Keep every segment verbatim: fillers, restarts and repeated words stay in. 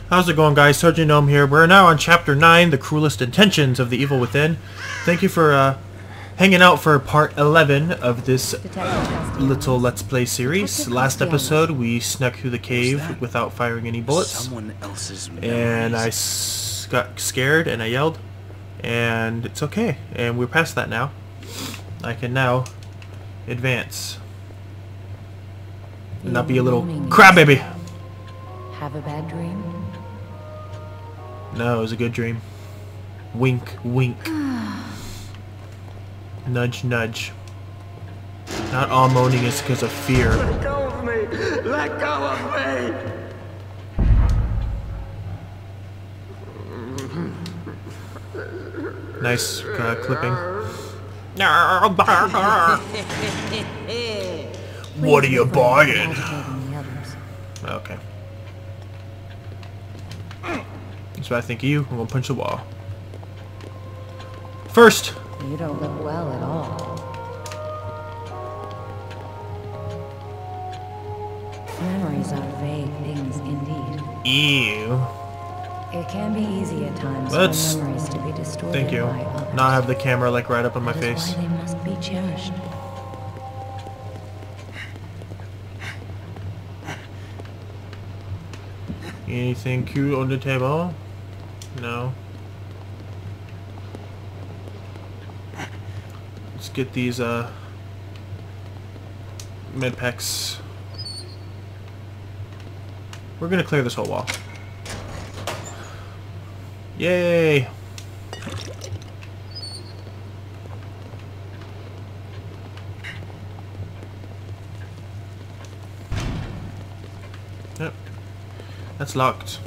How's it going, guys? Sergeant Gnome here. We're now on Chapter nine, The Cruelest Intentions of the Evil Within. Thank you for uh, hanging out for Part eleven of this little Let's Play series. Last episode, we snuck through the cave without firing any bullets. Someone else's and I s got scared and I yelled. And it's okay. And we're past that now. I can now advance. And not be a little crybaby. Have a bad dream? No, it was a good dream. Wink, wink. Nudge, nudge. Not all moaning is because of fear. Let go of me! Let go of me! Nice uh, clipping. What are you buying? Okay. That's what I think of you. I'm gonna punch the wall. First! You don't look well at all. Memories are vague things indeed. Ew. It can be easy at times Let's- for memories to be distorted Thank you. by others. Not have the camera like right up in my That is face. why they must be cherished. Anything cute on the table? No. Let's get these uh med packs. We're gonna clear this whole wall. Yay! Yep. That's locked.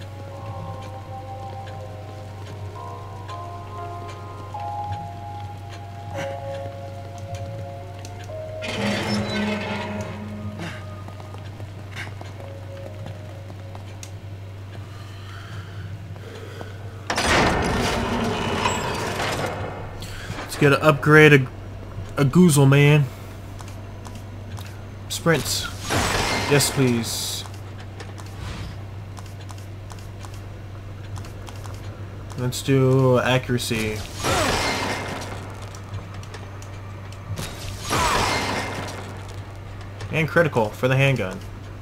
Let's get an upgrade, a, a goozle, man. Sprints. Yes, please. Let's do accuracy. And critical for the handgun.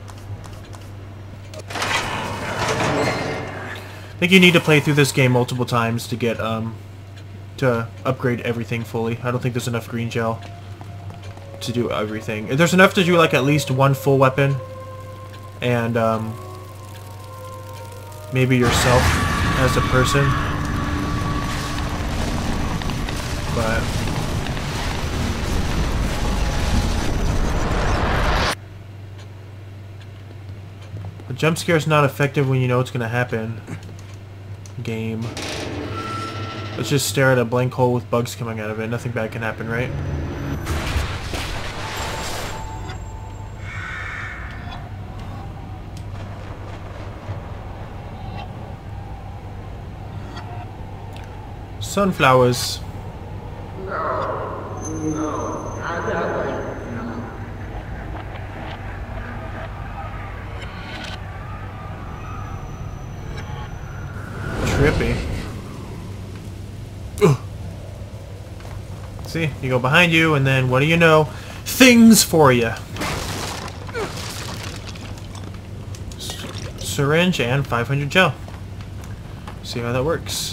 I think you need to play through this game multiple times to get, um, to upgrade everything fully. I don't think there's enough green gel to do everything. There's enough to do, like, at least one full weapon. And, um, maybe yourself as a person. But the jump scare is not effective when you know what's gonna happen. Game. Let's just stare at a blank hole with bugs coming out of it. Nothing bad can happen, right? Sunflowers. Trippy. Ugh. See, you go behind you, and then what do you know? Things for you. S syringe and five hundred gel. See how that works.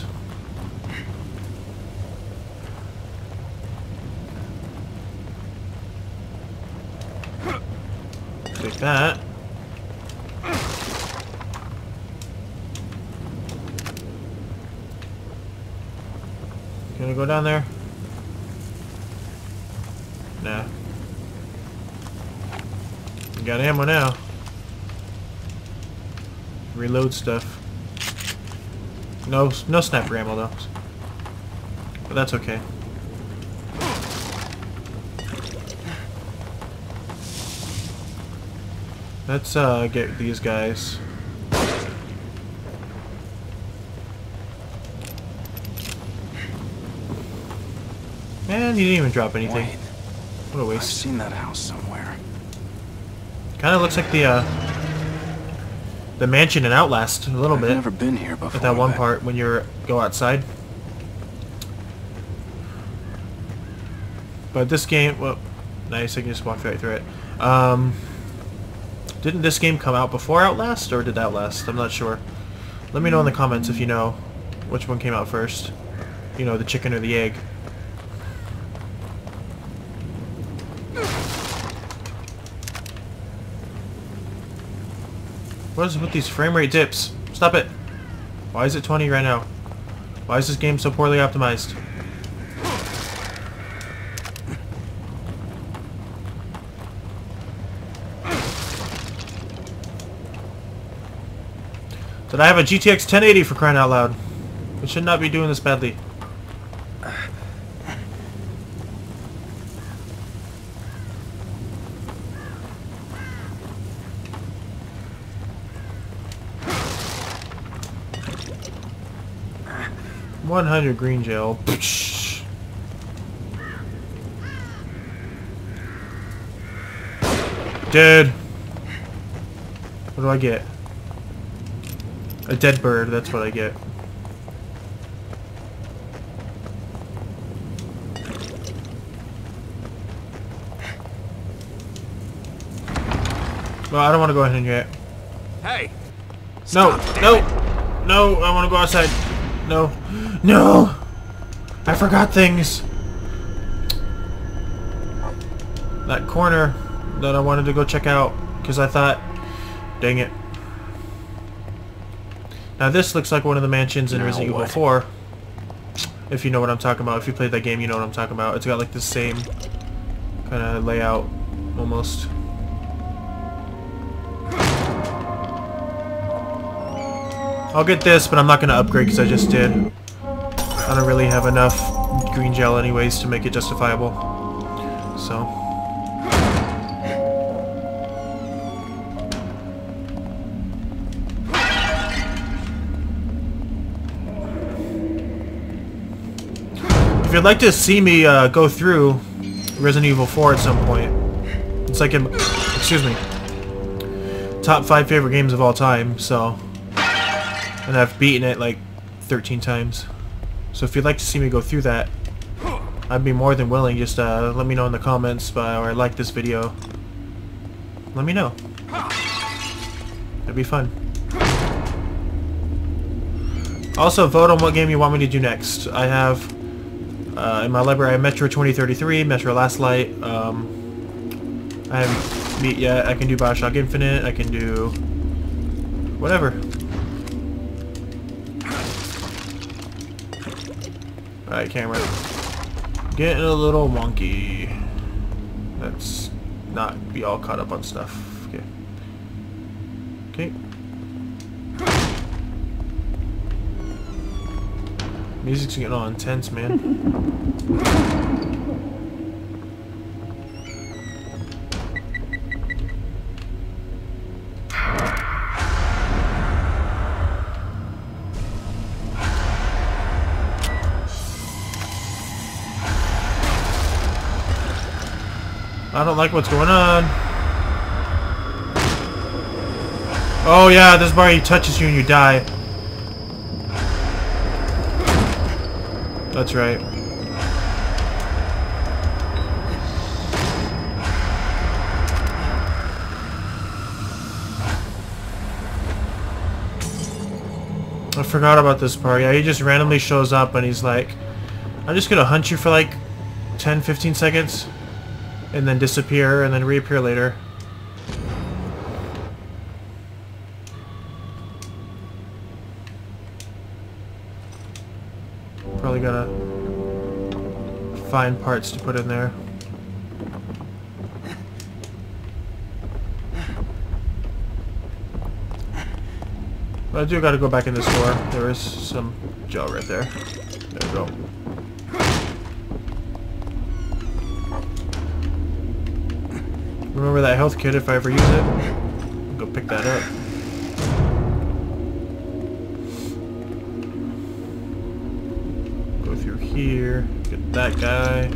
Take that. Gonna go down there? Nah. You got ammo now. Reload stuff. No, no sniper ammo though. But that's okay. Let's uh, get these guys. And he didn't even drop anything. Wait, What a I've waste. seen that house somewhere. Kind of looks like the uh, the mansion in Outlast a little I've bit. never been here before. At that one but- part when you go outside. But this game, well, nice, I can just walk right through it. Um, didn't this game come out before Outlast, or did Outlast? I'm not sure. Let me know in the comments if you know which one came out first. You know, the chicken or the egg. What is it with these frame rate dips? Stop it! Why is it twenty right now? Why is this game so poorly optimized? Did I have a G T X ten eighty for crying out loud? We should not be doing this badly. one hundred green gel. Dude. What do I get? A dead bird, that's what I get. Well, I don't want to go ahead and yet. Hey! No, Stop, no, no, I want to go outside. No, no! I forgot things. That corner that I wanted to go check out, because I thought, dang it. Now this looks like one of the mansions in Now Resident Evil what? four. If you know what I'm talking about. If you played that game, you know what I'm talking about. It's got like the same kind of layout, almost. I'll get this, but I'm not going to upgrade because I just did. I don't really have enough green gel anyways to make it justifiable. So... if you'd like to see me uh, go through Resident Evil four at some point, it's like in, excuse me, top five favorite games of all time, so, and I've beaten it like thirteen times, so if you'd like to see me go through that, I'd be more than willing. Just uh, let me know in the comments, uh, or like this video, let me know, it'd be fun. Also, vote on what game you want me to do next. I have Uh, in my library, I have Metro twenty thirty-three, Metro Last Light. Um, I haven't beat yet. I can do Bioshock Infinite. I can do whatever. Alright, camera. Getting a little wonky. Let's not be all caught up on stuff. Okay. Okay. Music's getting all intense, man. I don't like what's going on. Oh yeah, this bar he touches you and you die. That's right. I forgot about this part. Yeah, he just randomly shows up and he's like, I'm just gonna hunt you for like ten fifteen seconds and then disappear and then reappear later. Probably gotta find parts to put in there. But I do gotta go back in this door. There is some gel right there. There we go. Remember that health kit if I ever use it. Go pick that up. Go through here. Get that guy.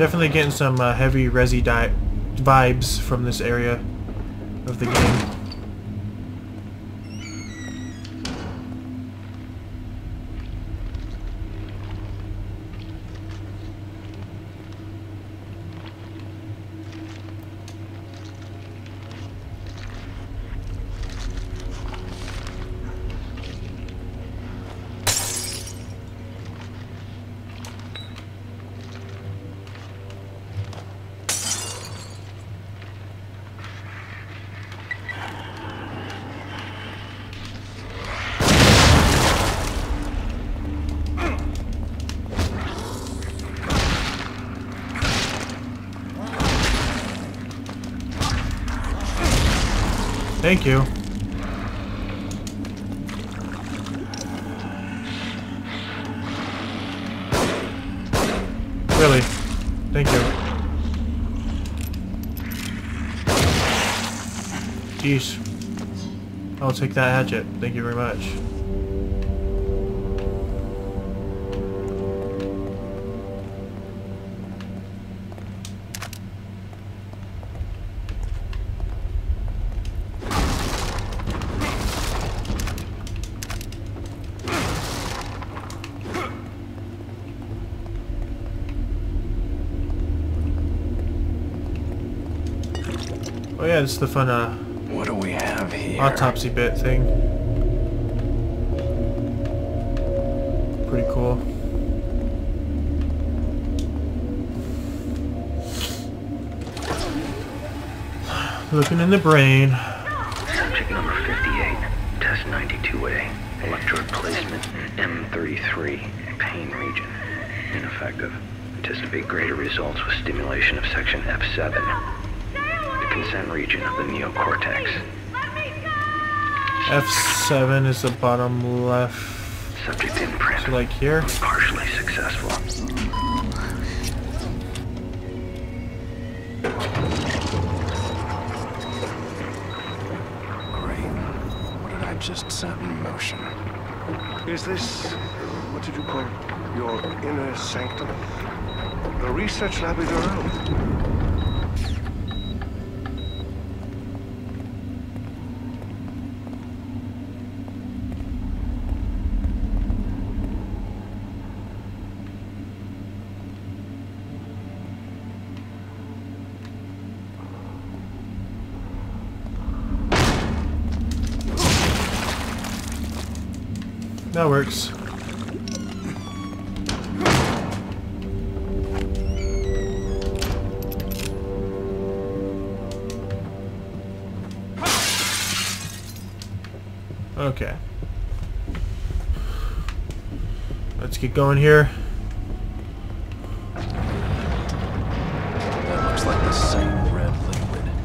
Definitely getting some uh, heavy resi di vibes from this area of the game. Thank you. Really? Thank you. Jeez. I'll take that hatchet. Thank you very much. Oh yeah, this is the fun uh, what do we have here? autopsy bit thing. Pretty cool. Looking in the brain. Subject number fifty-eight, test ninety-two A, electrode placement M thirty-three, pain region. Ineffective. Anticipate greater results with stimulation of section F seven. Consent region of the neocortex. F seven is the bottom left. Subject imprint. So like here. Partially successful. Great. What did I just set in motion? Is this, what did you call it? Your inner sanctum? The research lab is your own. That works. Okay. Let's get going here. That looks like the same red liquid.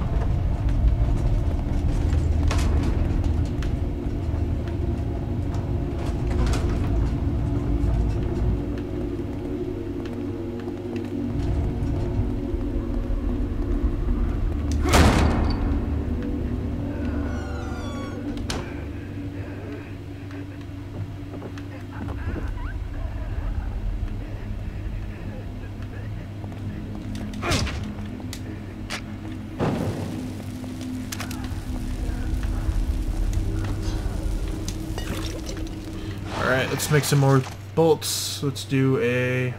Alright, let's make some more bolts. Let's do a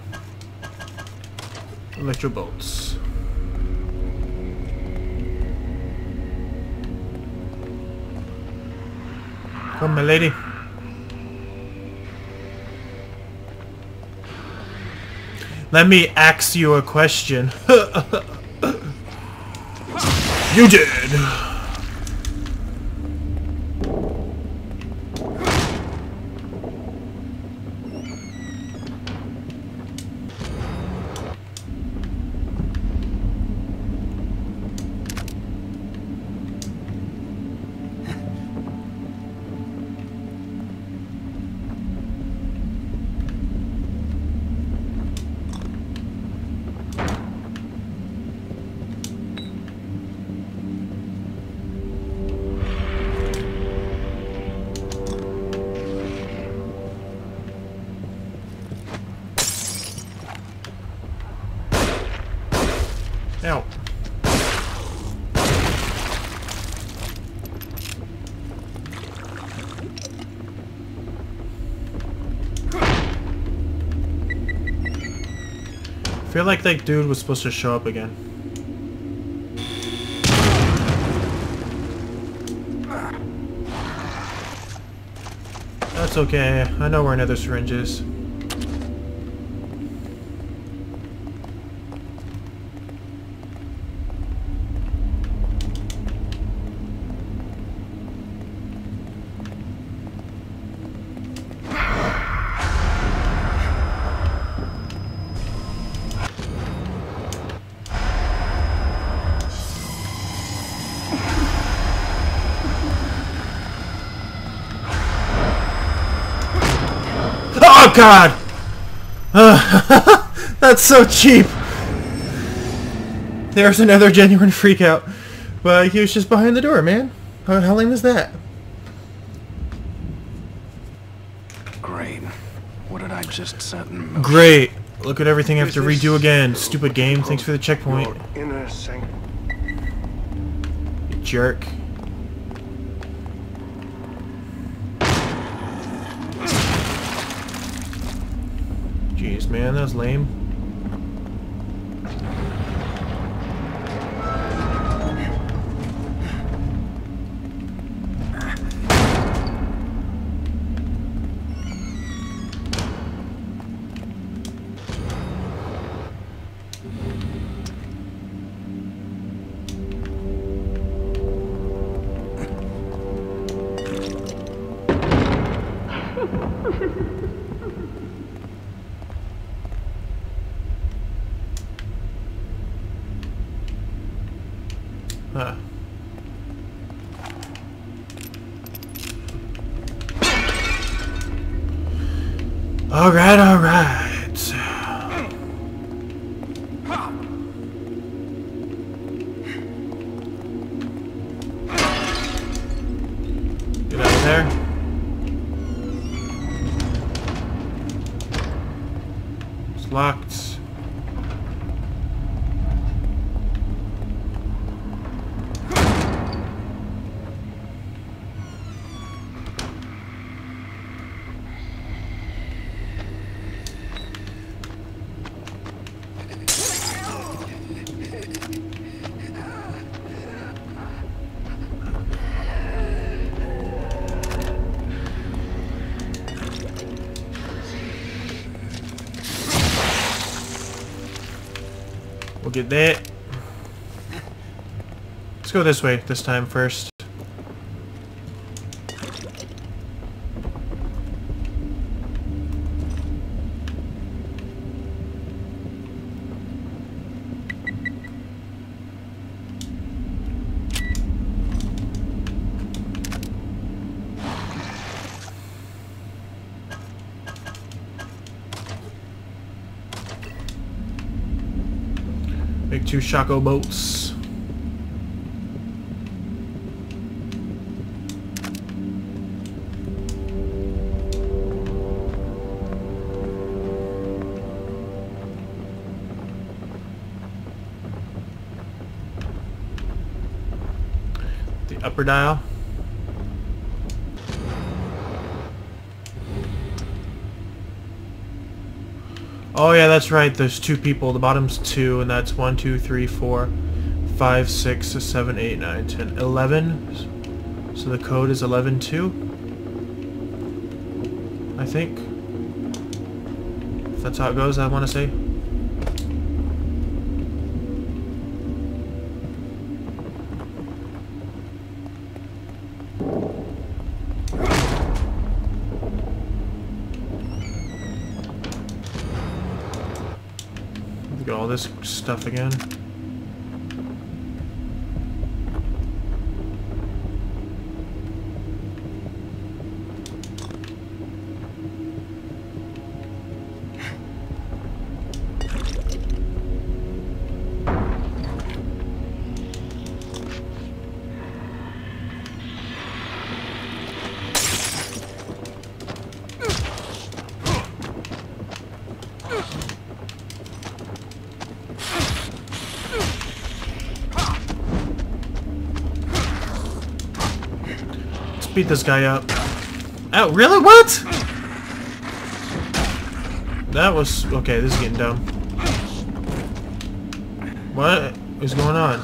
electro bolts. Come, my lady. Let me ask you a question. You did. Ow. I feel like that dude was supposed to show up again. That's okay. I know where another syringe is. Oh god! Uh, that's so cheap! There's another genuine freakout. But he was just behind the door, man. How, how lame is that? Great. What did I just set in motion? Great! Look at everything I have to Is this redo again. Stupid game. Thanks for the checkpoint. Your inner sanctum. You jerk. Jeez, man, that was lame. Huh. All right, all right. Get out of there. It's locked. We'll get that. Let's go this way this time first. Make two Shaco boats. The upper dial. Oh yeah, that's right. There's two people. The bottom's two, and that's one, two, three, four, five, six, seven, eight, nine, ten, eleven. So the code is eleven two. I think. If that's how it goes, I want to say. Look at all this stuff again. beat this guy up. Oh, really? What? That was... Okay, this is getting dumb. What is going on?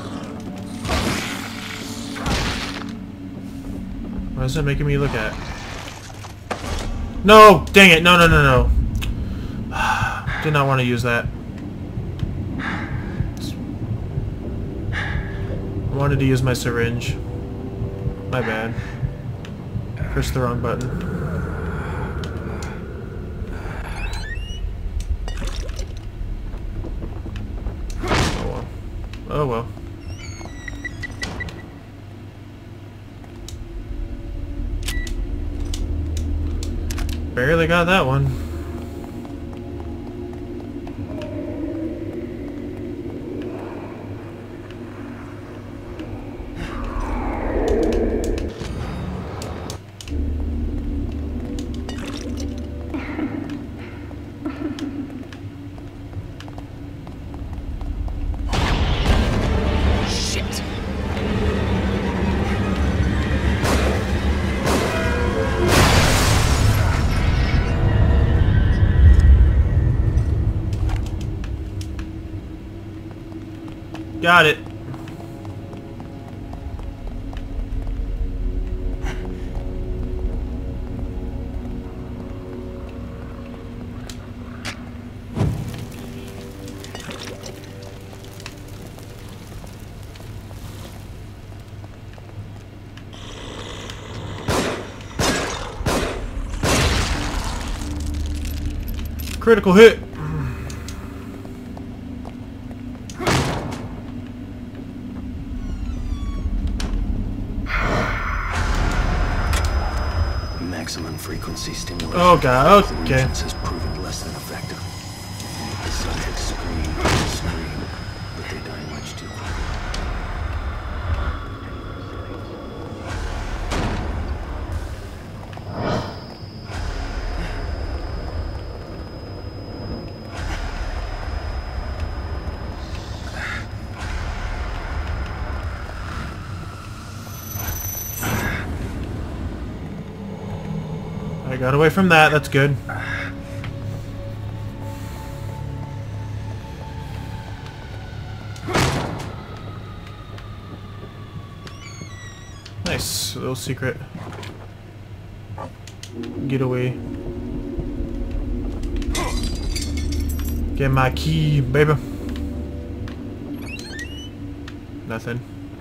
Why is that making me look at? No! Dang it! No, no, no, no. Did not want to use that. I wanted to use my syringe. My bad. Pressed the wrong button. Oh well. Oh well. Barely got that one. Got it. Critical hit. Maximum frequency stimulation. Oh god, okay. Has proven less than effective. The subjects scream and scream, but they die much too quickly. I got away from that, that's good. Nice, little secret. Get away. Get my key, baby. Nothing.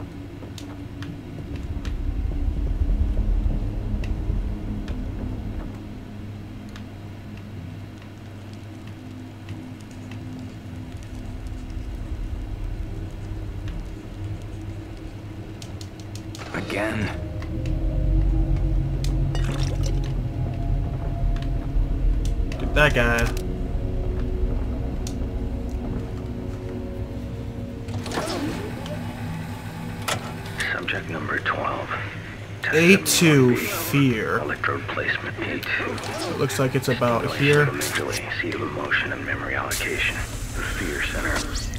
Again. Get that guy. Subject number twelve. A two, fear. Electrode placement A two. It looks like it's about here. Amygdala, seat of emotion and memory allocation. The fear center.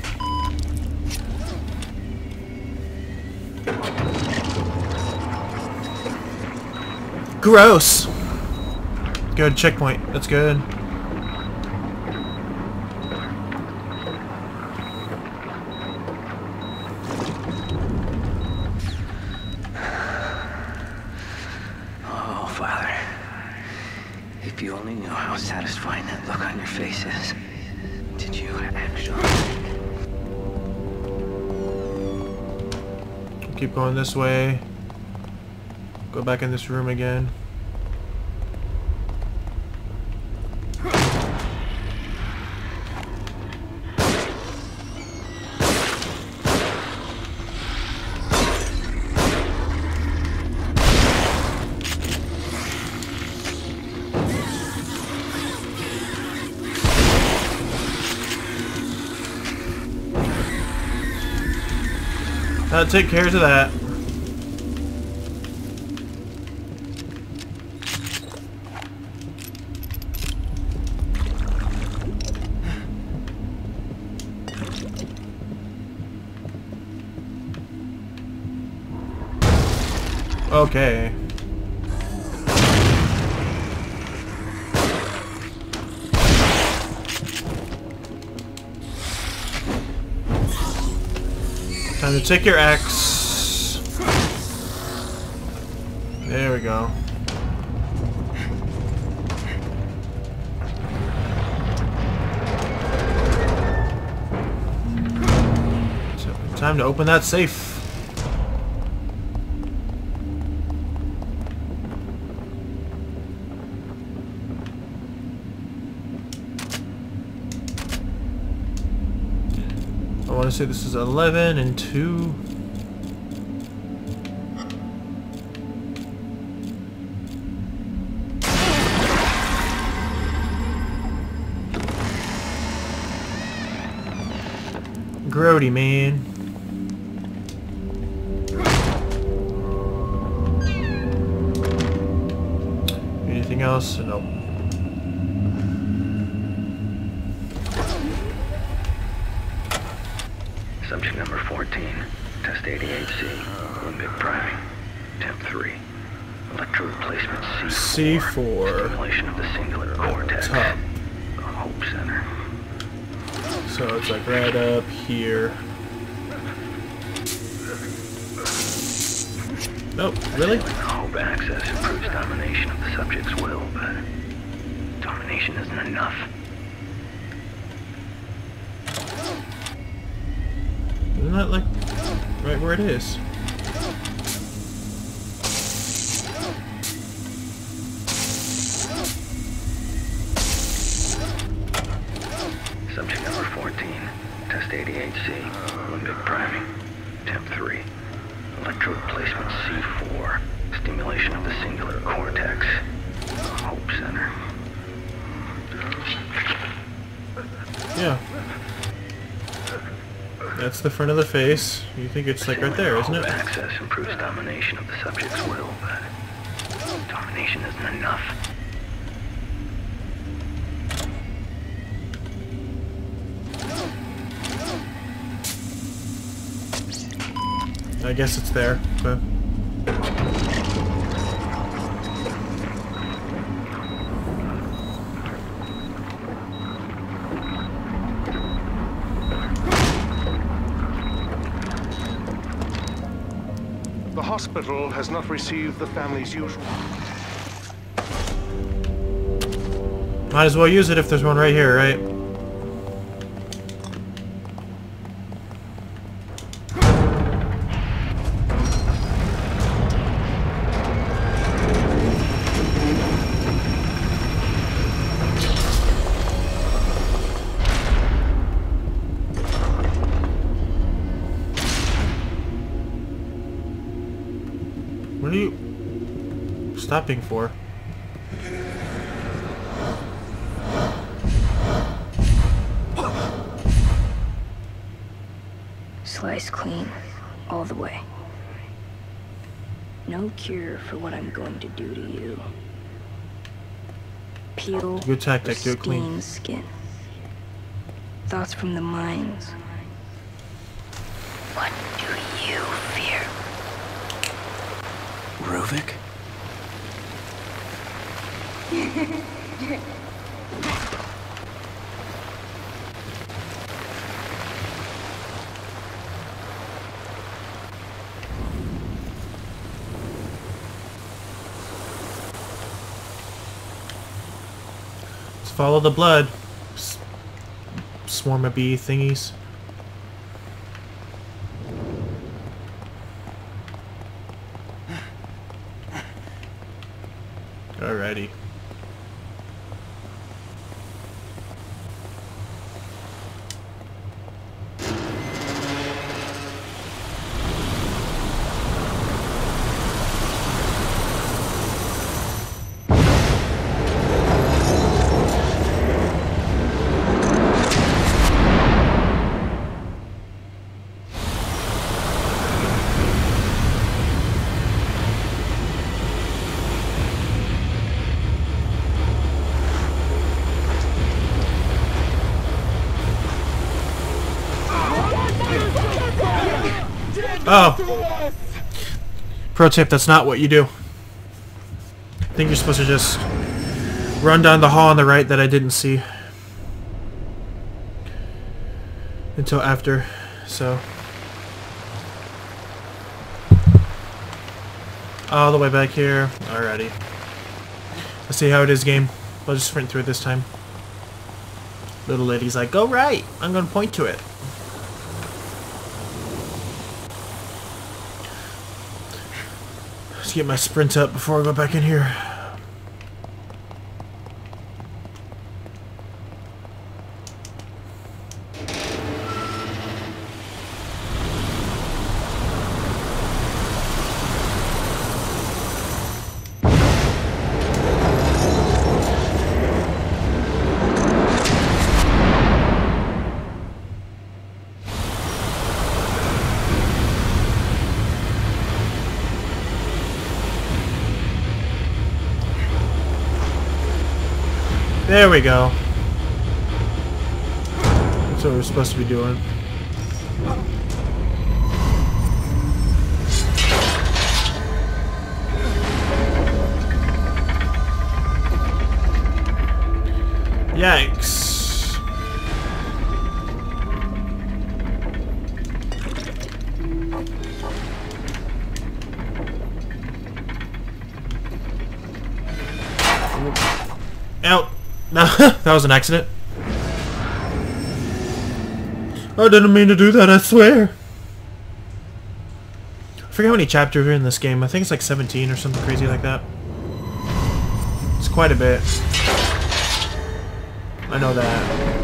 Gross. Good checkpoint. That's good. Oh, Father. If you only knew how satisfying that look on your face is. Did you actually? Keep going this way. Go back in this room again. That'll take care of that. Okay. Time to take your axe. There we go. So, time to open that safe. I want to say this is eleven and two. Grody, man. Anything else? Nope. Subject number fourteen, test eighty-eight C, limbic priming, temp three, electrode replacement C four, C four. stimulation of the singular cortex, Top. Hope Center. So it's like right up here. Nope, really? Hope access improves domination of the subject's will, but domination isn't enough. Isn't that like right where it is? Subject number fourteen, test eighty-eight C, limbic priming, temp three, electrode replacement C four, stimulation of the singular cortex, Hope Center. Yeah. That's the front of the face. You think it's like right there, isn't it? Hope access improves domination of the subject's will, but domination isn't enough. I guess it's there. Okay. The hospital has not received the family's usual. Might as well use it if there's one right here, right? What are you stopping for? Slice clean, all the way. No cure for what I'm going to do to you. Peel Good tactic, do it clean. skin. Thoughts from the minds. What do you fear? Ruvik? Let's follow the blood. S swarm of bee thingies. Alrighty. Oh. Pro tip, that's not what you do. I think you're supposed to just run down the hall on the right that I didn't see until after, so All the way back here. Alrighty. Let's see how it is, game. I'll just sprint through it this time. Little lady's like, go right! I'm gonna point to it. Let's get my sprint up before I go back in here. There we go. That's what we're supposed to be doing. Yikes. Out. No, that was an accident. I didn't mean to do that, I swear. I forget how many chapters are in this game. I think it's like seventeen or something crazy like that. It's quite a bit. I know that.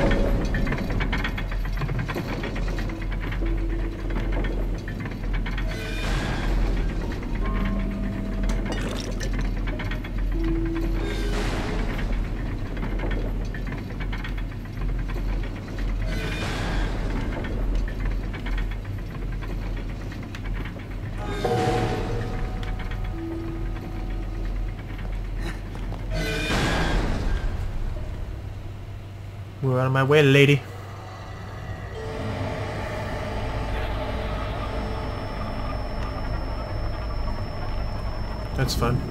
Move out of my way, lady. That's fun.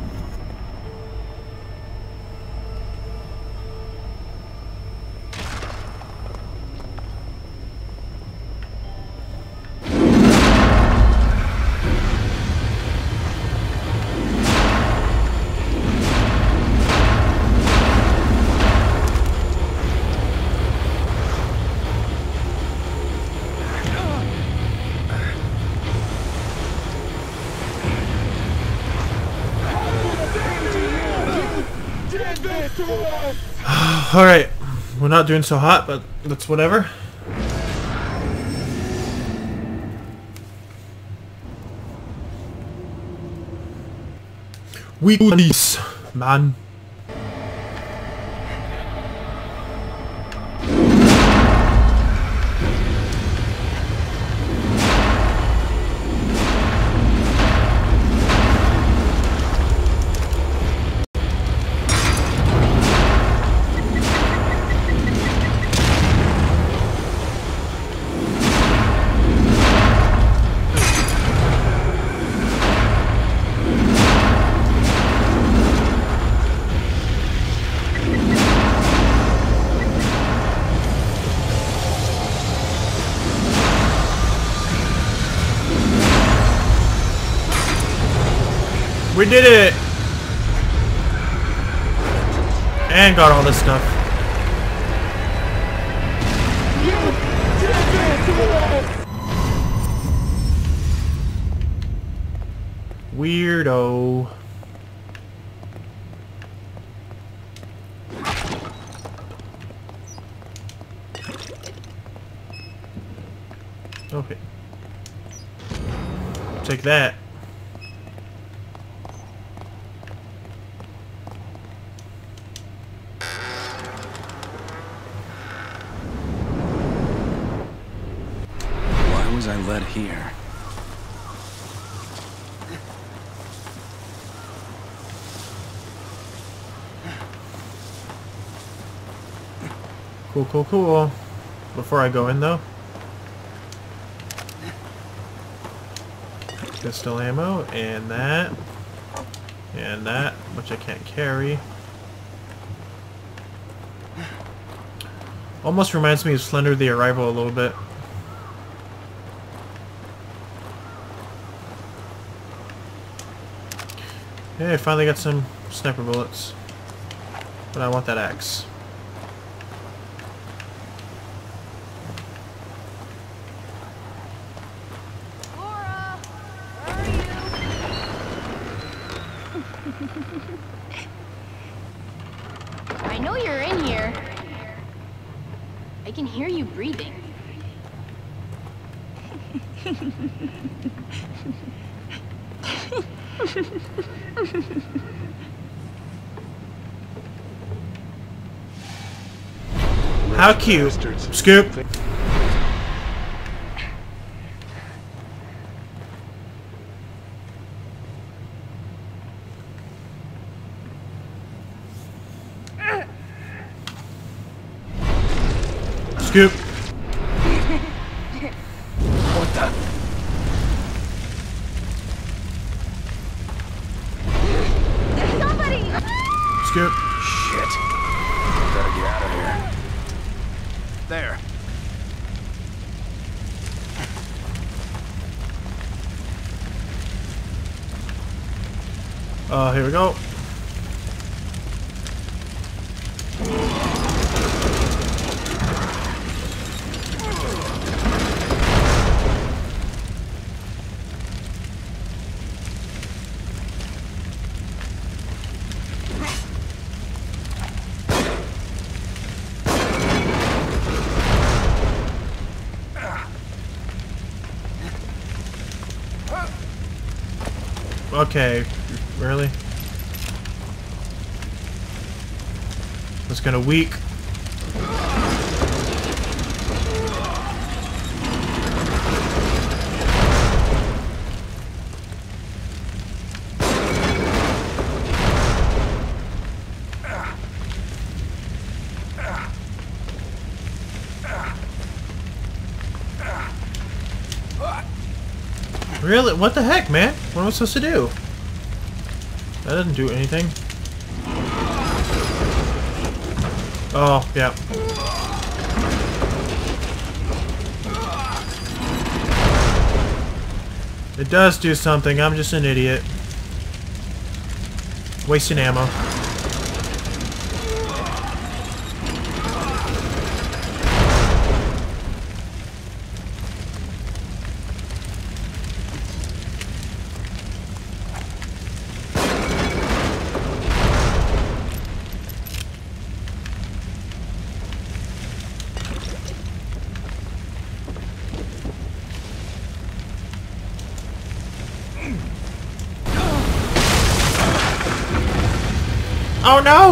Alright, we're not doing so hot, but that's whatever. We do this, man. We did it! And got all this stuff. Weirdo. Okay. Take that. I led here. Cool, cool, cool. Before I go in, though, pistol ammo and that and that, which I can't carry. Almost reminds me of Slender the Arrival a little bit. Yeah, I finally got some sniper bullets. But I want that axe. Laura, where are you? I know you're in here. I can hear you breathing. How cute. Scoop. Scoop. What the? Somebody! Scoop. Shit. Gotta get out of here. There. Uh, here we go. Okay, really? It's gonna weak. Really? What the heck, man? What am I supposed to do? That doesn't do anything. Oh, yeah. It does do something. I'm just an idiot. Wasting ammo. Oh no!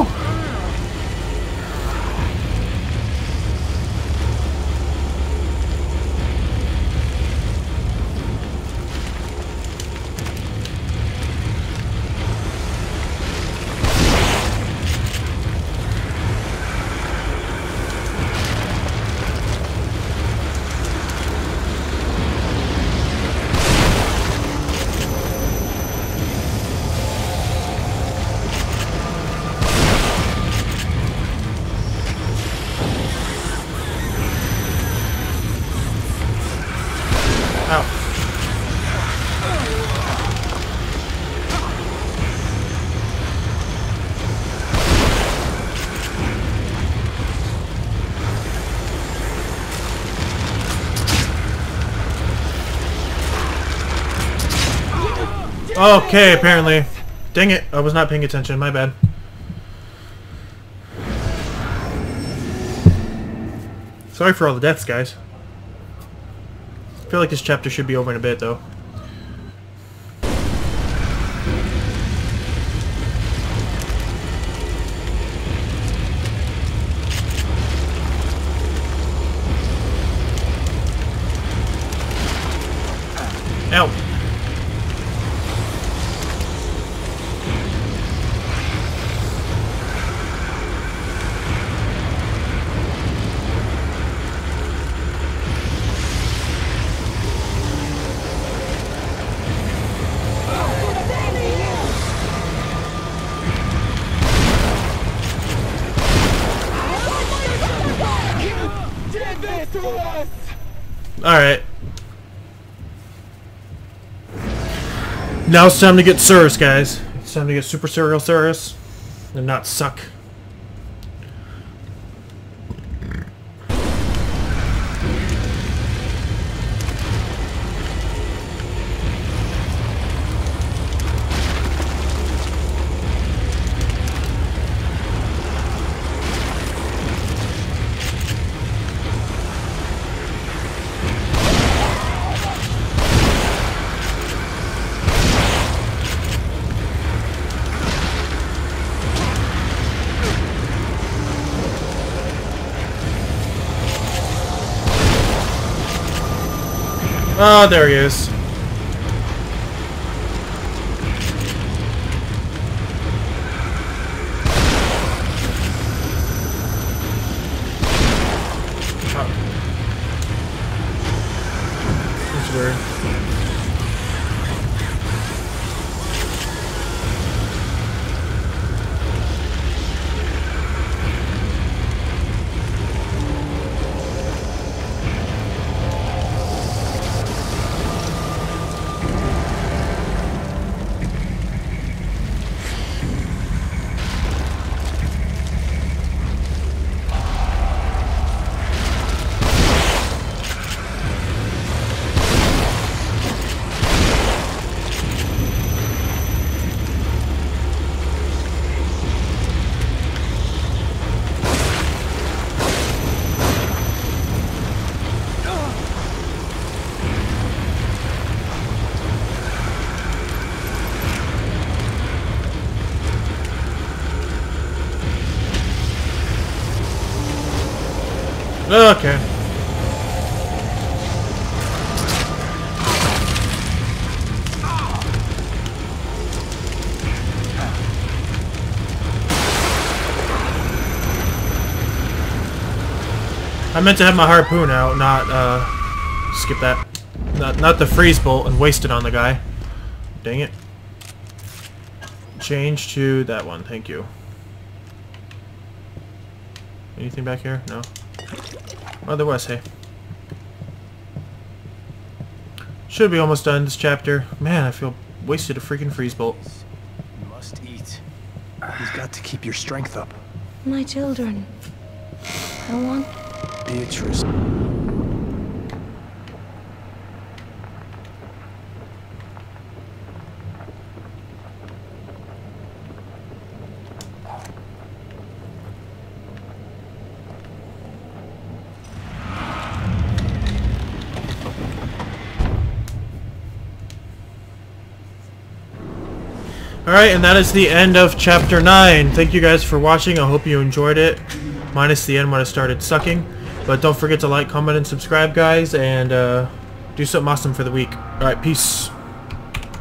Okay, apparently. Dang it, I was not paying attention, my bad. Sorry for all the deaths, guys. I feel like this chapter should be over in a bit, though. Ow. Alright. Now it's time to get Cirrus, guys. It's time to get super serial serious and not suck. Oh, there he is. Oh. That's weird. Okay. I meant to have my harpoon out, not, uh, skip that. Not, not the freeze bolt and waste it on the guy. Dang it. Change to that one, thank you. Anything back here? No. Oh, there was, hey. Should be almost done this chapter. Man, I feel wasted a freaking freeze bolt. You must eat. You've got to keep your strength up. My children. I want... Beatrice. Alright, and that is the end of chapter nine. Thank you guys for watching. I hope you enjoyed it. Minus the end when it started sucking. But don't forget to like, comment, and subscribe, guys. And uh, do something awesome for the week. Alright, peace.